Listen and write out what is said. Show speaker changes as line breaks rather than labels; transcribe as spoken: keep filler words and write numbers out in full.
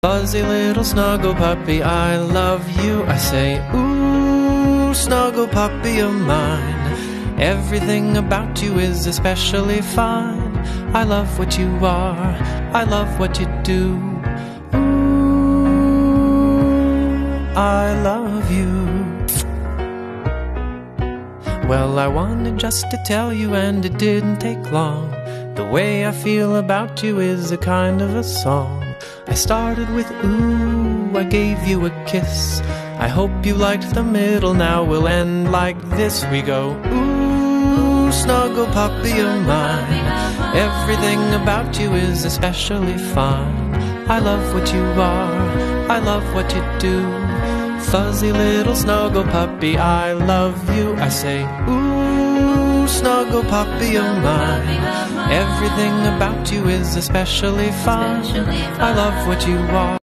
Fuzzy little snuggle puppy, I love you. I say, ooh, snuggle puppy of mine. Everything about you is especially fine. I love what you are, I love what you do. Ooh, I love you. Well, I wanted just to tell you, and it didn't take long. The way I feel about you is a kind of a song. I started with ooh, I gave you a kiss. I hope you liked the middle, now we'll end like this. We go, ooh, snuggle puppy of mine. Everything about you is especially fine. I love what you are, I love what you do. Fuzzy little snuggle puppy, I love you. I say, ooh, snuggle puppy of mine. Everything about you is especially fine. I love what you are.